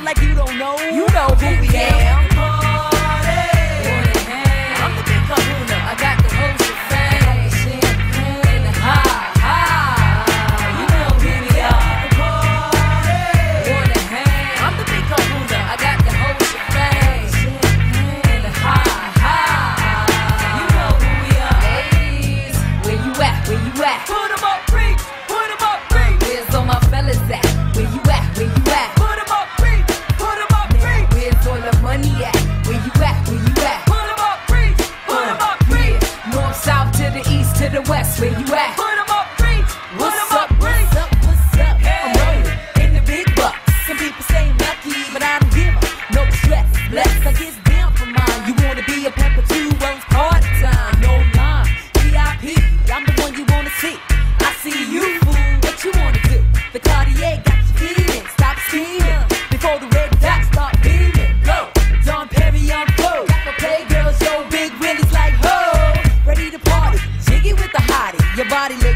like you don't know. You know who we am. I'm the big kahuna. I got the whole shebang. Champagne, high, high. You know who we are. I'm the big kahuna. I got the whole shebang. Champagne, high, high. You know who we are. Ladies, where you at? Where you at? Put 'em up, preach. Put 'em up, preach. Where's all my fellas at? Where you at? Where you at? Put 'em up, preach. Put 'em up, preach. Where's all the money at? Where you at? Where you at? Put 'em up, preach. Put 'em up, preach. North, south, to the east, to the west. Where you at? Put 'em up, preach. What's up? What's up? What's up? I'm rolling in the big bucks. Some people say lucky, but I don't give up. No stress, blessed. I get down for mine. You wanna be a pepper too? Well, it's party time. No line. VIP. I'm the one you wanna see. I see you, fool. What you wanna do? The Cartier got you feeling. Stop scheming before the red dots start beaming. Go, Don Perry on flow. Got my playgirls, yo, big willies like ho. Ready to party, jiggy with the hottie. Your body